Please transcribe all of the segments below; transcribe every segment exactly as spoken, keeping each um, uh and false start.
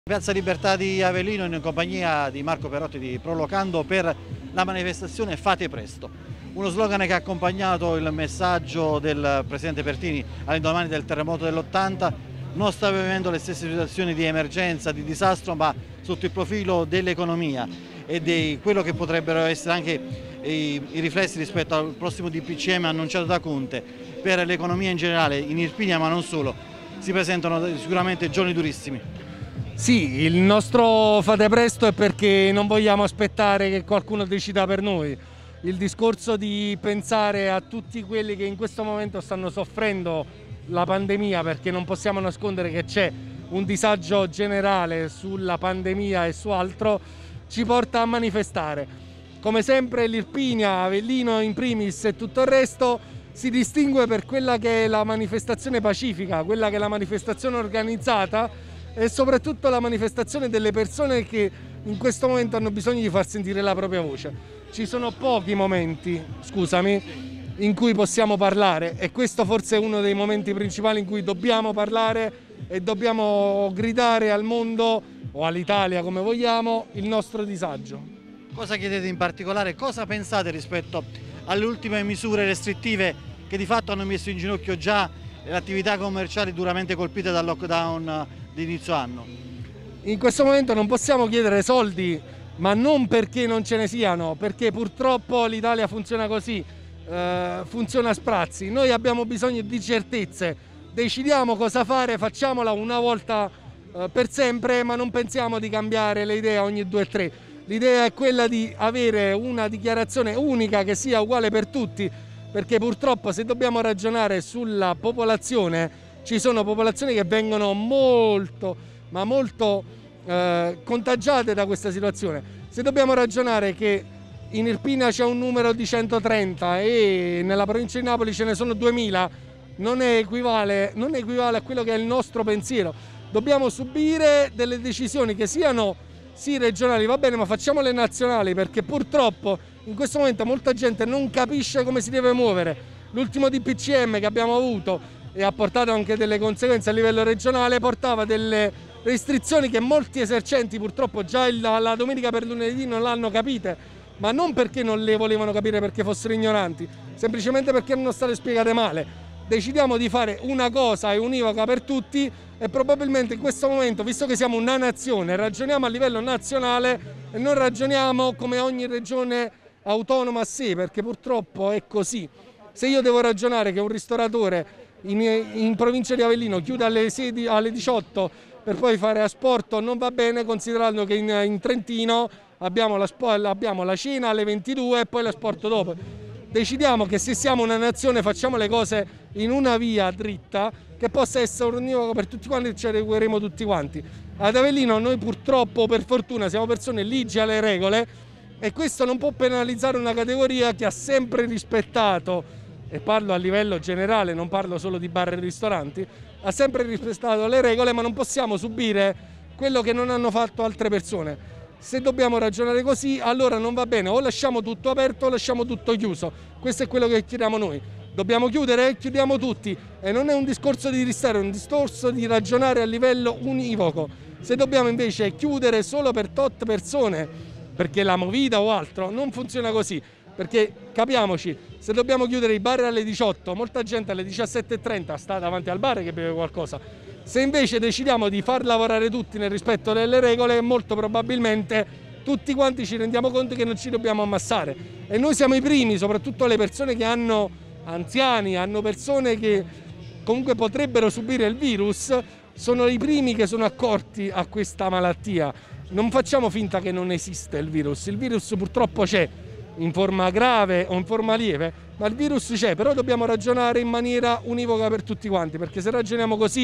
Piazza Libertà di Avellino in compagnia di Marco Perotti di Prolocando per la manifestazione Fate Presto. Uno slogan che ha accompagnato il messaggio del Presidente Pertini all'indomani del terremoto dell'ottanta. Non sta vivendo le stesse situazioni di emergenza, di disastro, ma sotto il profilo dell'economia e di quello che potrebbero essere anche i, i riflessi rispetto al prossimo D P C M annunciato da Conte per l'economia in generale, in Irpinia ma non solo. Si presentano sicuramente giorni durissimi. Sì, il nostro Fate Presto è perché non vogliamo aspettare che qualcuno decida per noi. Il discorso di pensare a tutti quelli che in questo momento stanno soffrendo la pandemia, perché non possiamo nascondere che c'è un disagio generale sulla pandemia e su altro, ci porta a manifestare. Come sempre l'Irpinia, Avellino in primis e tutto il resto si distingue per quella che è la manifestazione pacifica, quella che è la manifestazione organizzata e soprattutto la manifestazione delle persone che in questo momento hanno bisogno di far sentire la propria voce. Ci sono pochi momenti, scusami, in cui possiamo parlare e questo forse è uno dei momenti principali in cui dobbiamo parlare e dobbiamo gridare al mondo o all'Italia, come vogliamo, il nostro disagio. Cosa chiedete in particolare? Cosa pensate rispetto alle ultime misure restrittive che di fatto hanno messo in ginocchio già le attività commerciali duramente colpite dal lockdown di inizio anno? In questo momento non possiamo chiedere soldi, ma non perché non ce ne siano, perché purtroppo l'Italia funziona così, eh, funziona a sprazzi. Noi abbiamo bisogno di certezze, decidiamo cosa fare, facciamola una volta eh, per sempre, ma non pensiamo di cambiare le idee ogni due o tre. L'idea è quella di avere una dichiarazione unica che sia uguale per tutti, perché purtroppo se dobbiamo ragionare sulla popolazione, ci sono popolazioni che vengono molto, ma molto eh, contagiate da questa situazione. Se dobbiamo ragionare che in Irpinia c'è un numero di centotrenta e nella provincia di Napoli ce ne sono duemila, non equivale, non equivale a quello che è il nostro pensiero. Dobbiamo subire delle decisioni che siano sì regionali, va bene, ma facciamole nazionali, perché purtroppo in questo momento molta gente non capisce come si deve muovere. L'ultimo D P C M che abbiamo avuto e ha portato anche delle conseguenze a livello regionale, portava delle restrizioni che molti esercenti purtroppo già la domenica per lunedì non l'hanno capite, ma non perché non le volevano capire perché fossero ignoranti, semplicemente perché erano state spiegate male. Decidiamo di fare una cosa e univoca per tutti e probabilmente in questo momento, visto che siamo una nazione, ragioniamo a livello nazionale e non ragioniamo come ogni regione autonoma a sé, perché purtroppo è così. Se io devo ragionare che un ristoratore In, in provincia di Avellino chiude alle, sedi, alle diciotto per poi fare asporto, non va bene, considerando che in, in Trentino abbiamo la, abbiamo la cena alle ventidue e poi l'asporto dopo. Decidiamo che se siamo una nazione facciamo le cose in una via dritta che possa essere univoca per tutti quanti e ci adegueremo tutti quanti. Ad Avellino noi purtroppo, per fortuna, siamo persone ligie alle regole e questo non può penalizzare una categoria che ha sempre rispettato, e parlo a livello generale, non parlo solo di bar e ristoranti, ha sempre rispettato le regole, ma non possiamo subire quello che non hanno fatto altre persone. Se dobbiamo ragionare così, allora non va bene, o lasciamo tutto aperto o lasciamo tutto chiuso. Questo è quello che chiediamo noi. Dobbiamo chiudere? Chiudiamo tutti. E non è un discorso di ristare, è un discorso di ragionare a livello univoco. Se dobbiamo invece chiudere solo per tot persone, perché la movida o altro, non funziona così. Perché capiamoci, se dobbiamo chiudere i bar alle diciotto, molta gente alle diciassette e trenta sta davanti al bar che beve qualcosa. Se invece decidiamo di far lavorare tutti nel rispetto delle regole, molto probabilmente tutti quanti ci rendiamo conto che non ci dobbiamo ammassare. E noi siamo i primi, soprattutto le persone che hanno anziani, hanno persone che comunque potrebbero subire il virus, sono i primi che sono accorti a questa malattia. Non facciamo finta che non esiste il virus, il virus purtroppo c'è, in forma grave o in forma lieve, ma il virus c'è, però dobbiamo ragionare in maniera univoca per tutti quanti, perché se ragioniamo così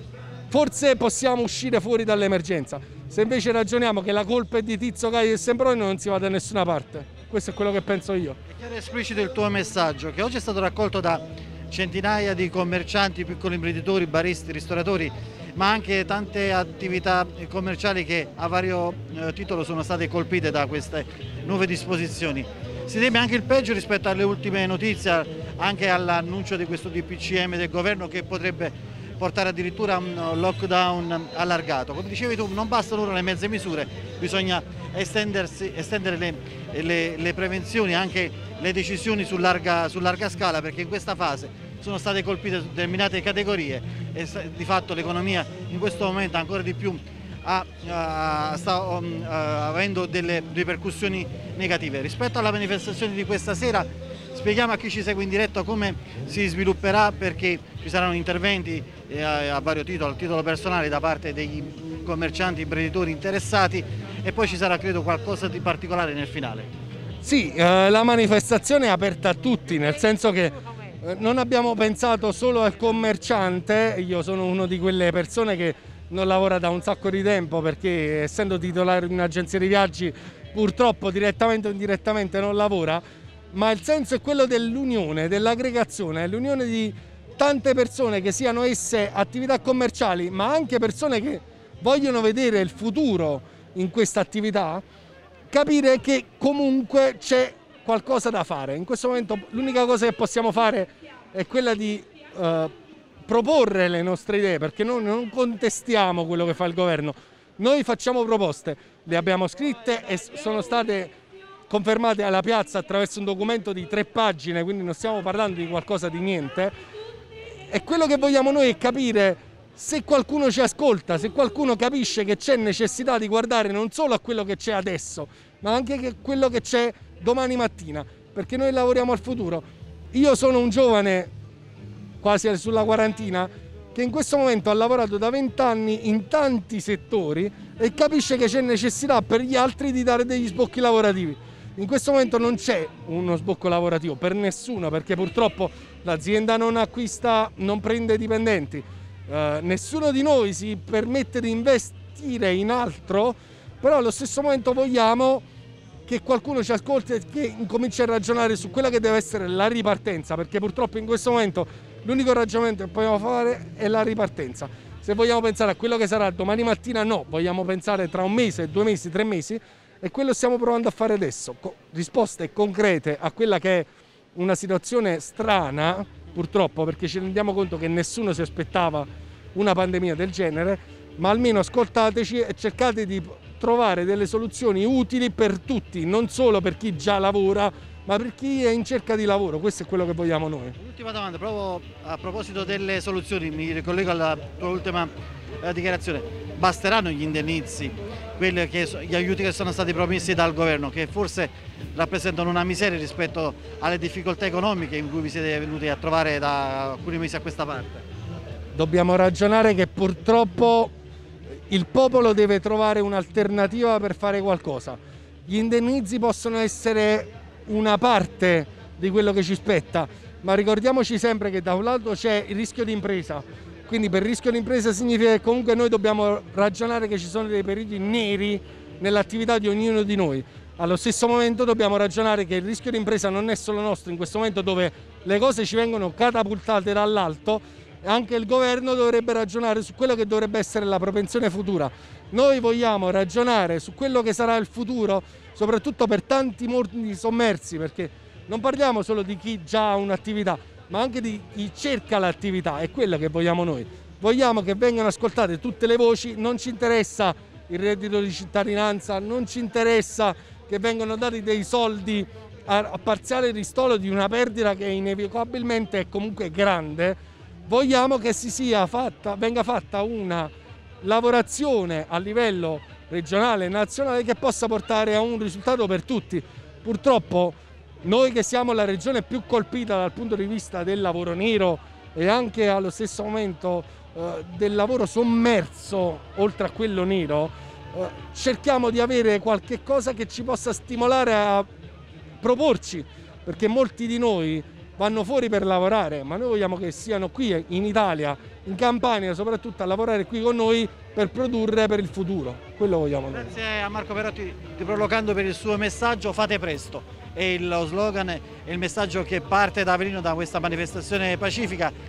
forse possiamo uscire fuori dall'emergenza. Se invece ragioniamo che la colpa è di Tizio, Caio e Sempronio non si va da nessuna parte. Questo è quello che penso io. È chiaro e esplicito il tuo messaggio, che oggi è stato raccolto da centinaia di commercianti, piccoli imprenditori, baristi, ristoratori, ma anche tante attività commerciali che a vario eh, titolo sono state colpite da queste nuove disposizioni. Si teme anche il peggio rispetto alle ultime notizie, anche all'annuncio di questo D P C M del governo che potrebbe portare addirittura un lockdown allargato. Come dicevi tu, non bastano ora le mezze misure, bisogna estendere le, le, le prevenzioni, anche le decisioni su larga, su larga scala, perché in questa fase sono state colpite determinate categorie e di fatto l'economia in questo momento ancora di più ha, uh, sta um, uh, avendo delle ripercussioni negative. Rispetto alla manifestazione di questa sera, spieghiamo a chi ci segue in diretta come si svilupperà, perché ci saranno interventi eh, a vario titolo, a titolo personale da parte dei commercianti, imprenditori interessati, e poi ci sarà credo qualcosa di particolare nel finale. Sì, eh, la manifestazione è aperta a tutti, nel senso che eh, non abbiamo pensato solo al commerciante. Io sono uno di quelle persone che non lavora da un sacco di tempo, perché essendo titolare di un'agenzia di viaggi purtroppo direttamente o indirettamente non lavora, ma il senso è quello dell'unione, dell'aggregazione, l'unione di tante persone, che siano esse attività commerciali ma anche persone che vogliono vedere il futuro in questa attività, capire che comunque c'è qualcosa da fare. In questo momento l'unica cosa che possiamo fare è quella di eh, proporre le nostre idee, perché noi non contestiamo quello che fa il governo, noi facciamo proposte, le abbiamo scritte e sono state confermate alla piazza attraverso un documento di tre pagine, quindi non stiamo parlando di qualcosa di niente. E quello che vogliamo noi è capire se qualcuno ci ascolta, se qualcuno capisce che c'è necessità di guardare non solo a quello che c'è adesso, ma anche a quello che c'è domani mattina, perché noi lavoriamo al futuro. Io sono un giovane quasi sulla quarantina che in questo momento ha lavorato da vent'anni in tanti settori e capisce che c'è necessità per gli altri di dare degli sbocchi lavorativi. In questo momento non c'è uno sbocco lavorativo per nessuno, perché purtroppo l'azienda non acquista, non prende dipendenti, eh, nessuno di noi si permette di investire in altro, però allo stesso momento vogliamo che qualcuno ci ascolti e che incominci a ragionare su quella che deve essere la ripartenza, perché purtroppo in questo momento l'unico ragionamento che possiamo fare è la ripartenza. Se vogliamo pensare a quello che sarà domani mattina, no, vogliamo pensare tra un mese, due mesi, tre mesi, e quello stiamo provando a fare adesso, risposte concrete a quella che è una situazione strana, purtroppo, perché ci rendiamo conto che nessuno si aspettava una pandemia del genere, ma almeno ascoltateci e cercate di trovare delle soluzioni utili per tutti, non solo per chi già lavora, ma per chi è in cerca di lavoro. Questo è quello che vogliamo noi. Ultima domanda, proprio a proposito delle soluzioni, mi ricollego alla tua ultima eh, dichiarazione. Basteranno gli indennizzi, quelli che, gli aiuti che sono stati promessi dal governo, che forse rappresentano una miseria rispetto alle difficoltà economiche in cui vi siete venuti a trovare da alcuni mesi a questa parte? Dobbiamo ragionare che purtroppo il popolo deve trovare un'alternativa per fare qualcosa. Gli indennizzi possono essere una parte di quello che ci spetta, ma ricordiamoci sempre che da un lato c'è il rischio di impresa, quindi per rischio di impresa significa che comunque noi dobbiamo ragionare che ci sono dei periodi neri nell'attività di ognuno di noi. Allo stesso momento dobbiamo ragionare che il rischio di impresa non è solo nostro, in questo momento dove le cose ci vengono catapultate dall'alto, anche il governo dovrebbe ragionare su quello che dovrebbe essere la propensione futura. Noi vogliamo ragionare su quello che sarà il futuro, soprattutto per tanti mondi sommersi, perché non parliamo solo di chi già ha un'attività, ma anche di chi cerca l'attività. È quello che vogliamo noi. Vogliamo che vengano ascoltate tutte le voci, non ci interessa il reddito di cittadinanza, non ci interessa che vengano dati dei soldi a, a parziale ristoro di una perdita che inevitabilmente è comunque grande. Vogliamo che si sia fatta, venga fatta una lavorazione a livello regionale e nazionale che possa portare a un risultato per tutti. Purtroppo noi che siamo la regione più colpita dal punto di vista del lavoro nero e anche allo stesso momento eh, del lavoro sommerso oltre a quello nero, eh, cerchiamo di avere qualche cosa che ci possa stimolare a proporci, perché molti di noi vanno fuori per lavorare, ma noi vogliamo che siano qui in Italia, in Campania soprattutto, a lavorare qui con noi per produrre per il futuro. Quello vogliamo noi. Grazie a Marco Perotti di Prolocando per il suo messaggio, fate presto. È lo slogan e il messaggio che parte da Avellino da questa manifestazione pacifica.